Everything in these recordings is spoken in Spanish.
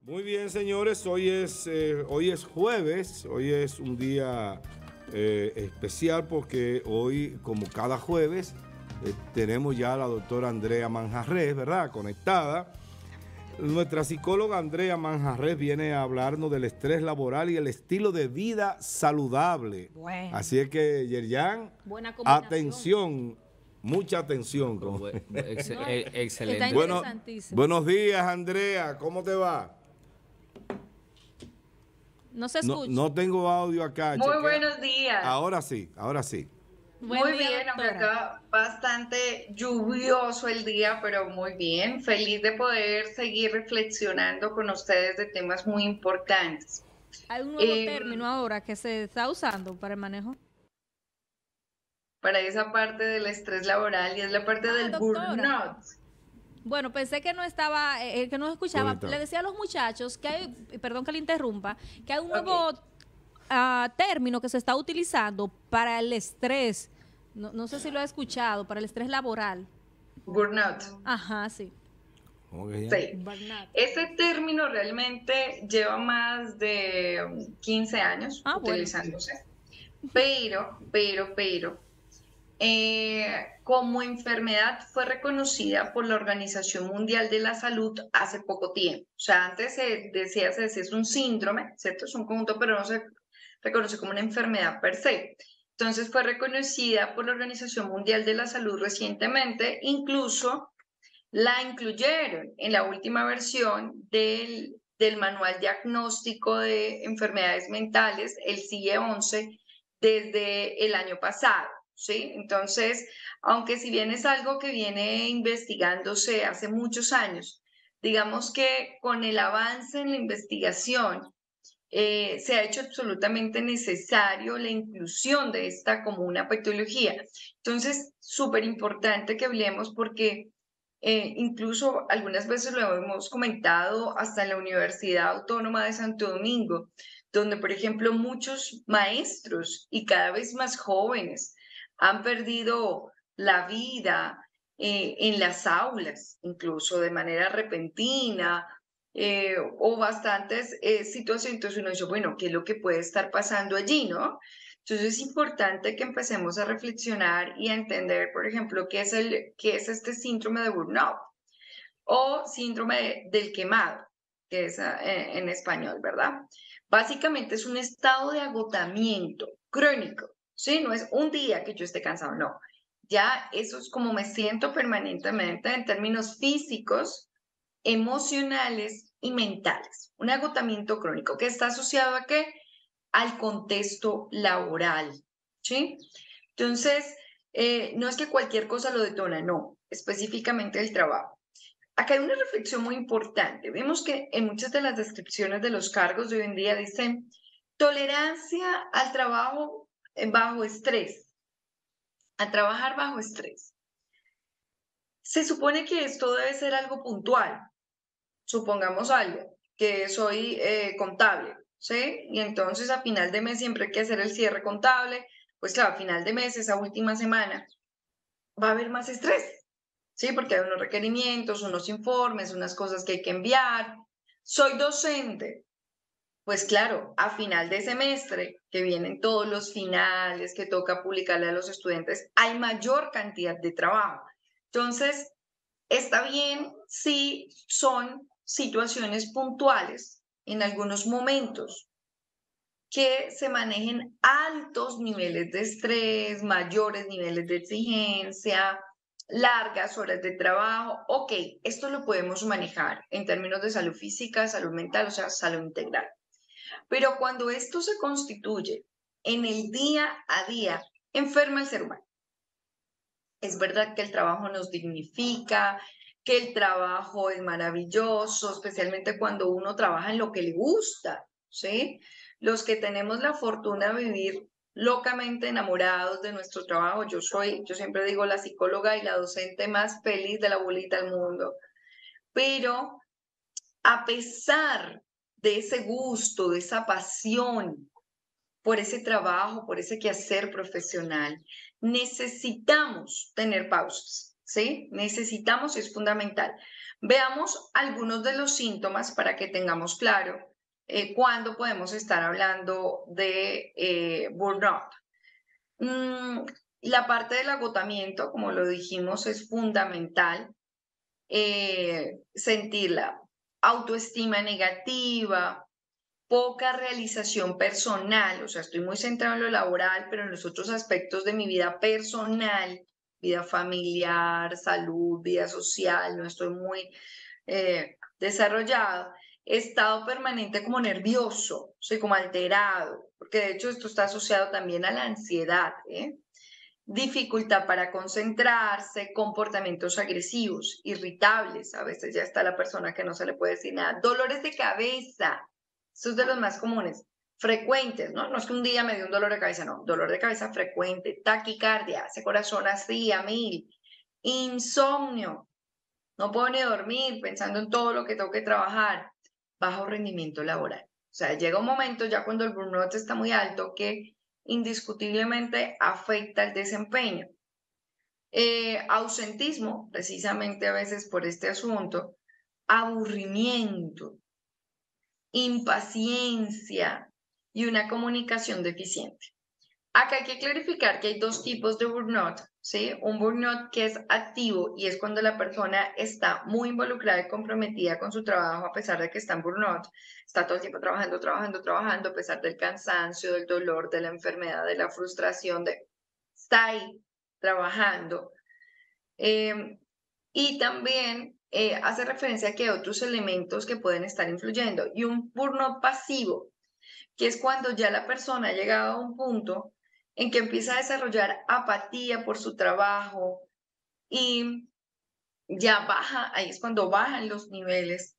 Muy bien, señores, hoy es jueves, hoy es un día especial porque hoy, como cada jueves, tenemos ya a la doctora Andrea Manjarrés, ¿verdad? Conectada. Nuestra psicóloga Andrea Manjarrés viene a hablarnos del estrés laboral y el estilo de vida saludable. Bueno, Así es que, Yerjan, buena combinación. atención, mucha atención. No, está Excelente. Bueno, interesantísimo. buenos días, Andrea, ¿cómo te va? No se No, escucha. no tengo audio acá, Muy chequea. buenos días. Ahora sí, ahora sí. Buen Muy día, bien, aunque doctora. acá bastante lluvioso el día, pero muy bien. Feliz de poder seguir reflexionando con ustedes de temas muy importantes. Hay un nuevo Em, término ahora que se está usando para el manejo. para esa parte del estrés laboral y es la parte del Doctora. burnout. Bueno, pensé que no estaba, que no escuchaba. Conectado. Le decía a los muchachos que hay, perdón que le interrumpa, que hay un Ok. nuevo término que se está utilizando para el estrés. No sé si lo ha escuchado, para el estrés laboral. Burnout. Ajá, sí. ¿Cómo que se llama? Sí. Burnout. Este término realmente lleva más de 15 años Bueno. utilizándose. Pero, como enfermedad fue reconocida por la Organización Mundial de la Salud hace poco tiempo. O sea, antes se decía es un síndrome, ¿cierto? Es un conjunto, pero no se reconoce como una enfermedad per se. Entonces fue reconocida por la Organización Mundial de la Salud recientemente, incluso la incluyeron en la última versión del Manual Diagnóstico de Enfermedades Mentales, el CIE-11, desde el año pasado, ¿sí? Entonces, aunque si bien es algo que viene investigándose hace muchos años, digamos que con el avance en la investigación, se ha hecho absolutamente necesario la inclusión de esta como una patología. Entonces, súper importante que hablemos porque incluso algunas veces lo hemos comentado hasta en la Universidad Autónoma de Santo Domingo, donde, por ejemplo, muchos maestros y cada vez más jóvenes han perdido la vida en las aulas, incluso de manera repentina, o bastantes situaciones. Entonces uno dice, bueno, ¿qué es lo que puede estar pasando allí, no? Entonces es importante que empecemos a reflexionar y a entender, por ejemplo, qué es este síndrome de burnout o síndrome del quemado, que es en español, ¿verdad? Básicamente es un estado de agotamiento crónico, ¿sí? No es un día que yo esté cansado, no. Ya eso es como me siento permanentemente en términos físicos, emocionales y mentales. Un agotamiento crónico que está asociado a qué? Al contexto laboral, ¿sí? Entonces, no es que cualquier cosa lo detona, no, específicamente el trabajo. Acá hay una reflexión muy importante. Vemos que en muchas de las descripciones de los cargos de hoy en día dicen tolerancia al trabajo bajo estrés, a trabajar bajo estrés. Se supone que esto debe ser algo puntual. Supongamos algo, que soy contable, ¿sí? Y entonces a final de mes siempre hay que hacer el cierre contable, pues claro, a final de mes, esa última semana, va a haber más estrés, ¿sí? Porque hay unos requerimientos, unos informes, unas cosas que hay que enviar. Soy docente, pues claro, a final de semestre, que vienen todos los finales, que toca publicarle a los estudiantes, hay mayor cantidad de trabajo. Entonces, está bien si son situaciones puntuales en algunos momentos que se manejen altos niveles de estrés, mayores niveles de exigencia, largas horas de trabajo. Ok, esto lo podemos manejar en términos de salud física, salud mental, o sea, salud integral. Pero cuando esto se constituye en el día a día, enferma el ser humano. Es verdad que el trabajo nos dignifica, que el trabajo es maravilloso, especialmente cuando uno trabaja en lo que le gusta, ¿sí? Los que tenemos la fortuna de vivir locamente enamorados de nuestro trabajo, yo siempre digo la psicóloga y la docente más feliz de la bolita del mundo, pero a pesar de ese gusto, de esa pasión por ese trabajo, por ese quehacer profesional, necesitamos tener pausas, ¿sí? Necesitamos, es fundamental, Veamos algunos de los síntomas para que tengamos claro cuándo podemos estar hablando de burnout. La parte del agotamiento, como lo dijimos, es fundamental. Sentir la autoestima negativa, poca realización personal, o sea, estoy muy centrado en lo laboral, pero en los otros aspectos de mi vida personal, vida familiar, salud, vida social, no estoy muy desarrollado. Estado permanente como nervioso, soy como alterado, porque de hecho esto está asociado también a la ansiedad, dificultad para concentrarse, comportamientos agresivos, irritables, a veces ya está la persona que no se le puede decir nada, dolores de cabeza, estos de los más comunes, frecuentes, ¿no? No es que un día me dio un dolor de cabeza, no, dolor de cabeza frecuente, taquicardia, ese corazón así a 1000, insomnio, no puedo ni dormir pensando en todo lo que tengo que trabajar, bajo rendimiento laboral. O sea, llega un momento ya cuando el burnout está muy alto que indiscutiblemente afecta el desempeño. Ausentismo, precisamente a veces por este asunto, aburrimiento, impaciencia y una comunicación deficiente. Acá hay que clarificar que hay dos tipos de burnout, ¿sí? Un burnout que es activo y es cuando la persona está muy involucrada y comprometida con su trabajo a pesar de que está en burnout. Está todo el tiempo trabajando, trabajando, trabajando a pesar del cansancio, del dolor, de la enfermedad, de la frustración, está ahí trabajando. Y también hace referencia a que hay otros elementos que pueden estar influyendo. Y un burnout pasivo, que es cuando ya la persona ha llegado a un punto en que empieza a desarrollar apatía por su trabajo y ya baja, ahí es cuando bajan los niveles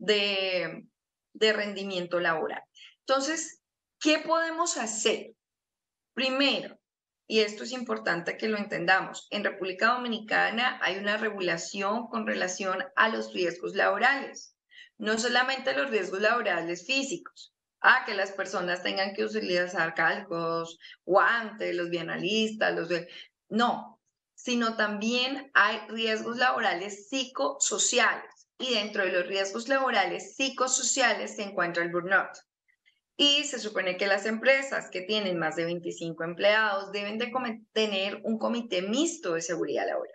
de rendimiento laboral. Entonces, ¿qué podemos hacer? Primero, y esto es importante que lo entendamos, en República Dominicana hay una regulación con relación a los riesgos laborales, no solamente los riesgos laborales físicos, que las personas tengan que utilizar calcos, guantes, los bienalistas, no, sino también hay riesgos laborales psicosociales y dentro de los riesgos laborales psicosociales se encuentra el burnout. Y se supone que las empresas que tienen más de 25 empleados deben de tener un comité mixto de seguridad laboral.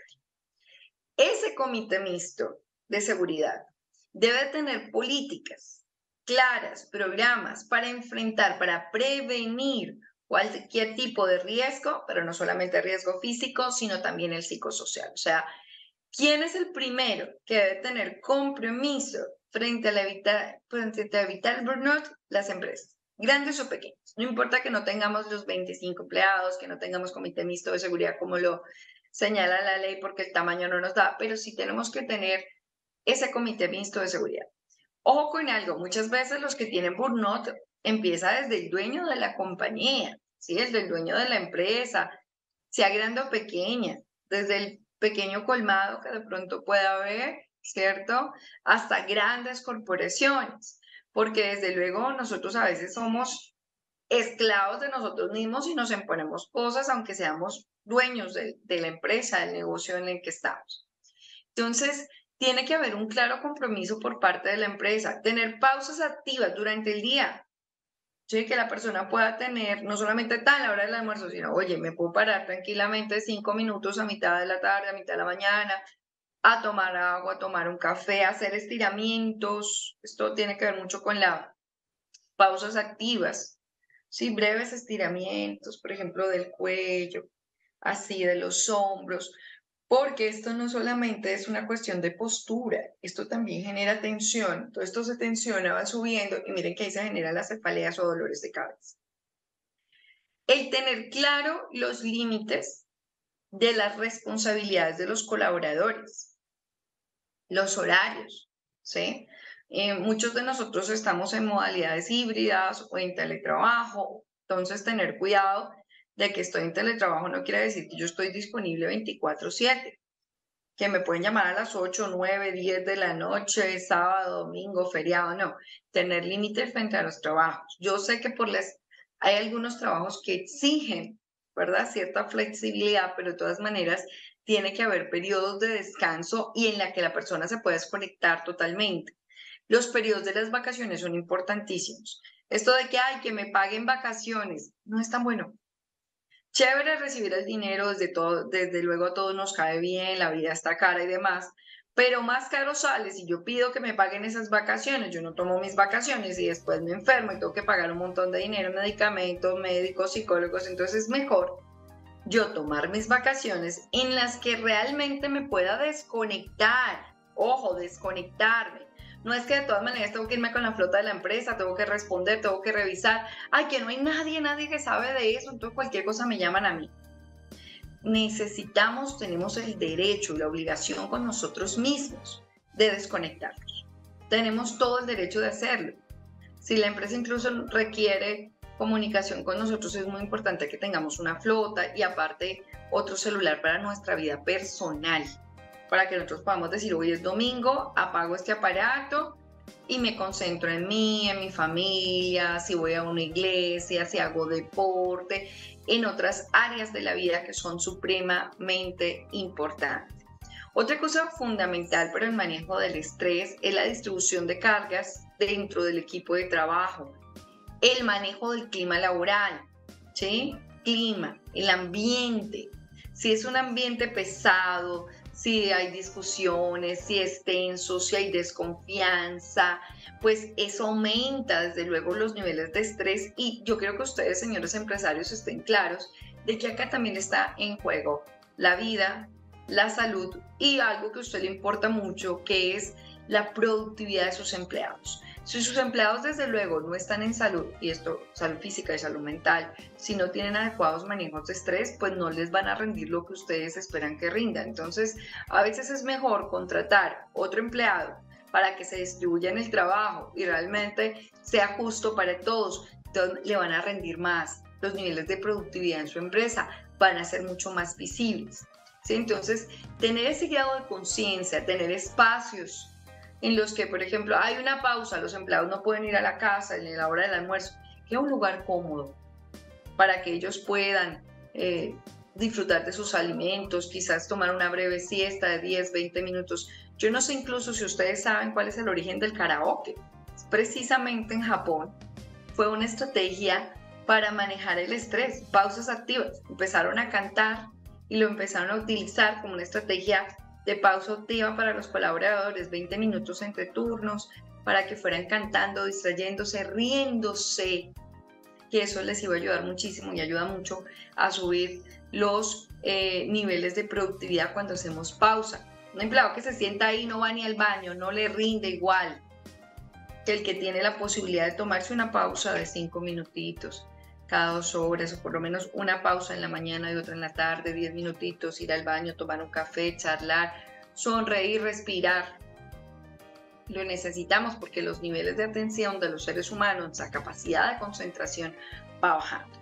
Ese comité mixto de seguridad debe tener políticas claras, programas para enfrentar, para prevenir cualquier tipo de riesgo, pero no solamente riesgo físico, sino también el psicosocial. O sea, ¿quién es el primero que debe tener compromiso frente a evitar el burnout? Las empresas, grandes o pequeñas. No importa que no tengamos los 25 empleados, que no tengamos comité mixto de seguridad como lo señala la ley porque el tamaño no nos da, pero sí tenemos que tener ese comité mixto de seguridad. Ojo con algo, muchas veces los que tienen burnout empieza desde el dueño de la compañía, ¿sí? Desde el dueño de la empresa, sea grande o pequeña, desde el pequeño colmado que de pronto pueda haber, ¿cierto? Hasta grandes corporaciones, porque desde luego nosotros a veces somos esclavos de nosotros mismos y nos imponemos cosas aunque seamos dueños de la empresa, del negocio en el que estamos. Entonces, tiene que haber un claro compromiso por parte de la empresa, tener pausas activas durante el día, ¿sí? Que la persona pueda tener no solamente a la hora del almuerzo, sino, oye, me puedo parar tranquilamente 5 minutos a mitad de la tarde, a mitad de la mañana, a tomar agua, a tomar un café, a hacer estiramientos. Esto tiene que ver mucho con las pausas activas, ¿sí? Breves estiramientos, por ejemplo, del cuello, así de los hombros, porque esto no solamente es una cuestión de postura, esto también genera tensión, todo esto se tensiona, va subiendo y miren que ahí se generan las cefaleas o dolores de cabeza. El tener claro los límites de las responsabilidades de los colaboradores, los horarios, ¿sí? Muchos de nosotros estamos en modalidades híbridas o en teletrabajo, entonces tener cuidado de que estoy en teletrabajo no quiere decir que yo estoy disponible 24/7, que me pueden llamar a las 8, 9, 10 de la noche, sábado, domingo, feriado, no. Tener límites frente a los trabajos. Yo sé que hay algunos trabajos que exigen, ¿verdad? Cierta flexibilidad, pero de todas maneras tiene que haber periodos de descanso y en la que la persona se pueda desconectar totalmente. Los periodos de las vacaciones son importantísimos. Esto de que, ay, que me paguen vacaciones, no es tan bueno. Chévere recibir el dinero, desde luego a todos nos cae bien, la vida está cara y demás, pero más caro sale si yo pido que me paguen esas vacaciones, yo no tomo mis vacaciones y después me enfermo y tengo que pagar un montón de dinero, medicamentos, médicos, psicólogos, entonces es mejor yo tomar mis vacaciones en las que realmente me pueda desconectar, ojo, desconectarme. No es que de todas maneras tengo que irme con la flota de la empresa, tengo que responder, tengo que revisar. Ay, que no hay nadie que sabe de eso, entonces cualquier cosa me llaman a mí. Tenemos el derecho y la obligación con nosotros mismos de desconectarnos. Tenemos todo el derecho de hacerlo. Si la empresa incluso requiere comunicación con nosotros, es muy importante que tengamos una flota y aparte otro celular para nuestra vida personal, para que nosotros podamos decir, hoy es domingo, apago este aparato y me concentro en mí, en mi familia, si voy a una iglesia, si hago deporte, en otras áreas de la vida que son supremamente importantes. Otra cosa fundamental para el manejo del estrés es la distribución de cargas dentro del equipo de trabajo, el manejo del clima laboral, ¿sí? Clima, el ambiente. Si es un ambiente pesado, si hay discusiones, si es tenso, si hay desconfianza, pues eso aumenta desde luego los niveles de estrés y yo creo que ustedes, señores empresarios, estén claros de que acá también está en juego la vida, la salud y algo que a usted le importa mucho, que es la productividad de sus empleados. Si sus empleados desde luego no están en salud, y esto salud física y salud mental, si no tienen adecuados manejos de estrés, pues no les van a rendir lo que ustedes esperan que rinda. Entonces, a veces es mejor contratar otro empleado para que se distribuya en el trabajo y realmente sea justo para todos. Entonces, le van a rendir más. Los niveles de productividad en su empresa van a ser mucho más visibles, ¿sí? Entonces, tener ese grado de conciencia, tener espacios en los que, por ejemplo, hay una pausa, los empleados no pueden ir a la casa en la hora del almuerzo, que es un lugar cómodo para que ellos puedan disfrutar de sus alimentos, quizás tomar una breve siesta de 10, 20 minutos. Yo no sé incluso si ustedes saben cuál es el origen del karaoke. Precisamente en Japón fue una estrategia para manejar el estrés, pausas activas. Empezaron a cantar y lo empezaron a utilizar como una estrategia de pausa activa para los colaboradores, 20 minutos entre turnos, para que fueran cantando, distrayéndose, riéndose, que eso les iba a ayudar muchísimo y ayuda mucho a subir los niveles de productividad cuando hacemos pausa. Un empleado que se sienta ahí no va ni al baño, no le rinde igual que el que tiene la posibilidad de tomarse una pausa de 5 minutitos cada 2 horas, o por lo menos una pausa en la mañana y otra en la tarde, 10 minutitos, ir al baño, tomar un café, charlar, sonreír, respirar. Lo necesitamos porque los niveles de atención de los seres humanos, la capacidad de concentración va bajando.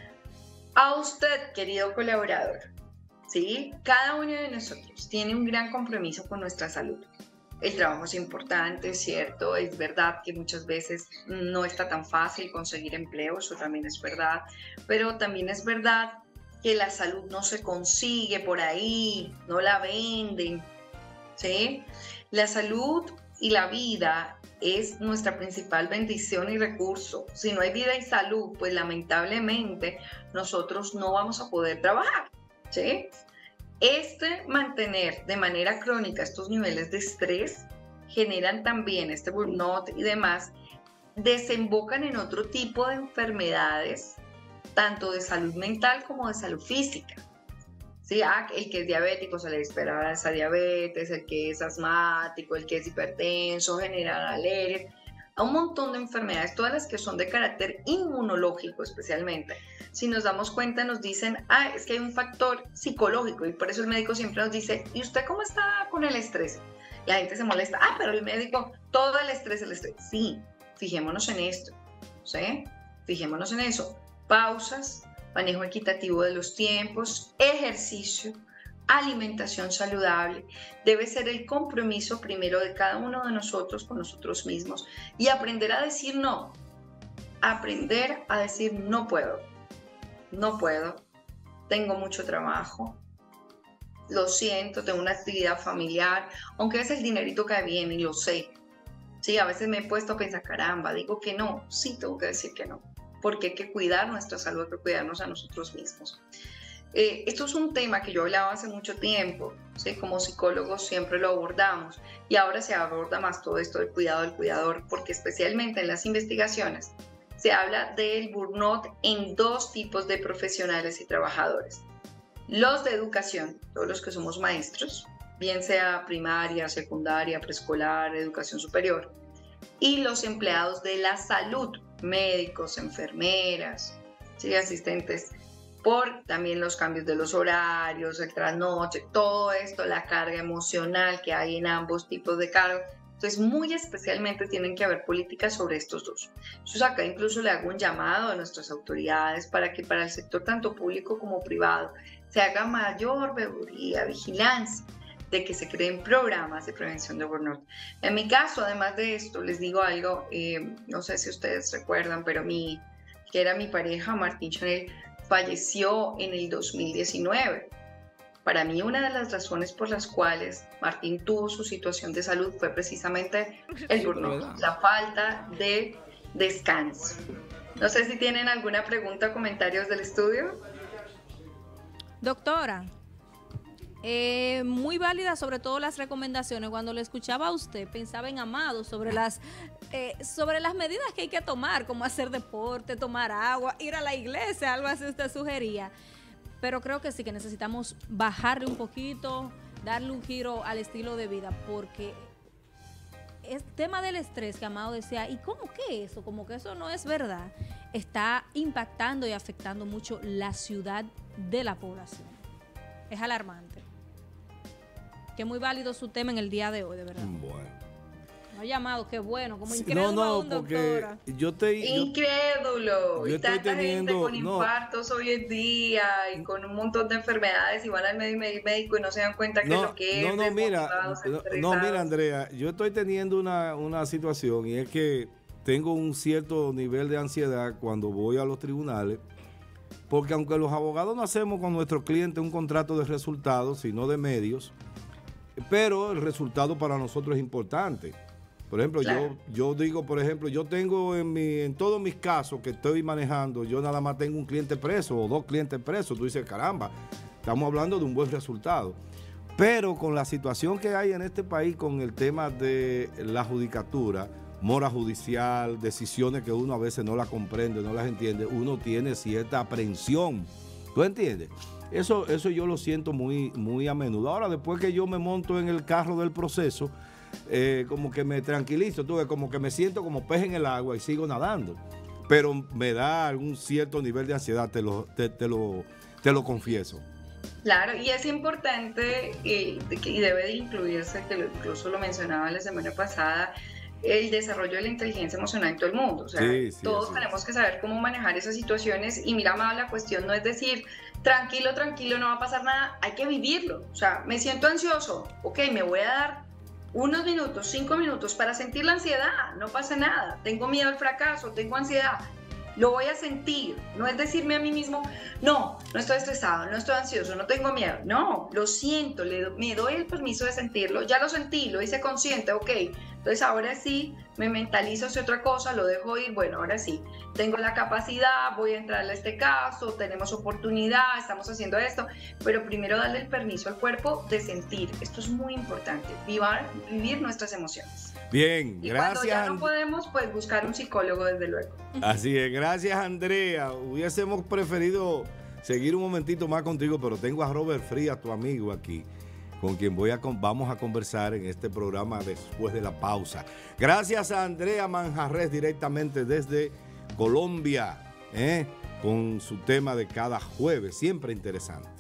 A usted, querido colaborador, ¿sí? Cada uno de nosotros tiene un gran compromiso con nuestra salud. El trabajo es importante, ¿cierto? Es verdad que muchas veces no está tan fácil conseguir empleo, eso también es verdad, pero también es verdad que la salud no se consigue por ahí, no la venden, ¿sí? La salud y la vida es nuestra principal bendición y recurso. Si no hay vida y salud, pues lamentablemente nosotros no vamos a poder trabajar, ¿sí? Mantener de manera crónica estos niveles de estrés generan también este burnout y demás, desembocan en otro tipo de enfermedades, tanto de salud mental como de salud física. ¿Sí? El que es diabético se le dispara esa diabetes, el que es asmático, el que es hipertenso, genera alergias, a un montón de enfermedades, todas las que son de carácter inmunológico especialmente. Si nos damos cuenta, nos dicen, es que hay un factor psicológico y por eso el médico siempre nos dice, ¿y usted cómo está con el estrés? La gente se molesta, pero el médico, todo el estrés. Sí, fijémonos en esto, ¿sí? Fijémonos en eso. Pausas, manejo equitativo de los tiempos, ejercicio, alimentación saludable. Debe ser el compromiso primero de cada uno de nosotros con nosotros mismos y aprender a decir no. Aprender a decir no puedo, tengo mucho trabajo, lo siento, tengo una actividad familiar, aunque es el dinerito que viene y lo sé. Sí, a veces me he puesto a pensar, caramba, digo que no, sí tengo que decir que no, porque hay que cuidar nuestra salud, hay que cuidarnos a nosotros mismos. Esto es un tema que yo hablaba hace mucho tiempo, ¿sí? Como psicólogos siempre lo abordamos y ahora se aborda más todo esto del cuidado del cuidador, porque especialmente en las investigaciones se habla del burnout en dos tipos de profesionales y trabajadores. Los de educación, todos los que somos maestros, bien sea primaria, secundaria, preescolar, educación superior, y los empleados de la salud, médicos, enfermeras, ¿sí? Asistentes, por también los cambios de los horarios, el trasnoche, todo esto, la carga emocional que hay en ambos tipos de carga. Entonces, muy especialmente tienen que haber políticas sobre estos dos. Entonces, acá incluso le hago un llamado a nuestras autoridades para que para el sector tanto público como privado se haga mayor vigilancia de que se creen programas de prevención de burnout. En mi caso, además de esto, les digo algo, no sé si ustedes recuerdan, pero que era mi pareja, Martín Chanel, falleció en el 2019. Para mí, una de las razones por las cuales Martín tuvo su situación de salud fue precisamente el burnout, la falta de descanso. No sé si tienen alguna pregunta o comentarios del estudio. Doctora, muy válida sobre todo las recomendaciones. Cuando le escuchaba a usted, pensaba en Amado sobre las medidas que hay que tomar, como hacer deporte, tomar agua, ir a la iglesia, algo así usted sugería. Pero creo que sí, que necesitamos bajarle un poquito, darle un giro al estilo de vida, porque el tema del estrés que Amado decía, ¿y cómo que eso? Como que eso no es verdad. Está impactando y afectando mucho la ciudad de la población. Es alarmante. Que muy válido su tema en el día de hoy, de verdad. Bueno. No llamado, qué bueno, como incrédulo. No, porque incrédulo. Y tanta gente con infartos hoy en día y con un montón de enfermedades y van al médico y no se dan cuenta que lo que es. Mira, Andrea, yo estoy teniendo una situación y es que tengo un cierto nivel de ansiedad cuando voy a los tribunales, porque aunque los abogados no hacemos con nuestros clientes un contrato de resultados, sino de medios, pero el resultado para nosotros es importante. Por ejemplo, claro. yo digo, por ejemplo, yo tengo en todos mis casos que estoy manejando, yo nada más tengo un cliente preso o 2 clientes presos. Tú dices, caramba, estamos hablando de un buen resultado. Pero con la situación que hay en este país con el tema de la judicatura, mora judicial, decisiones que uno a veces no las comprende, no las entiende, uno tiene cierta aprensión. ¿Tú entiendes? Eso yo lo siento muy, muy a menudo. Ahora, después que yo me monto en el carro del proceso, como que me tranquilizo, como que me siento como pez en el agua y sigo nadando. Pero me da algún cierto nivel de ansiedad, te lo confieso. Claro, y es importante y debe de incluirse, que incluso lo mencionaba la semana pasada, el desarrollo de la inteligencia emocional en todo el mundo. O sea, todos tenemos que saber cómo manejar esas situaciones. Y mira, Amado, la cuestión no es decir, tranquilo, no va a pasar nada, hay que vivirlo. O sea, me siento ansioso, ok, me voy a dar unos minutos, 5 minutos para sentir la ansiedad, no pasa nada, tengo miedo al fracaso, tengo ansiedad, lo voy a sentir. No es decirme a mí mismo, no estoy estresado, no estoy ansioso, no tengo miedo. No, lo siento, me doy el permiso de sentirlo, ya lo sentí, lo hice consciente, ok. Entonces ahora sí, me mentalizo hacia otra cosa, lo dejo ir, bueno, ahora sí, tengo la capacidad, voy a entrar a este caso, tenemos oportunidad, estamos haciendo esto, pero primero darle el permiso al cuerpo de sentir. Esto es muy importante, vivir nuestras emociones. Bien, y gracias. Cuando ya no podemos, pues buscar un psicólogo, desde luego. Así es, gracias, Andrea. Hubiésemos preferido seguir un momentito más contigo, pero tengo a Robert Frías, tu amigo aquí, con quien vamos a conversar en este programa después de la pausa. Gracias a Andrea Manjarres, directamente desde Colombia, con su tema de cada jueves, siempre interesante.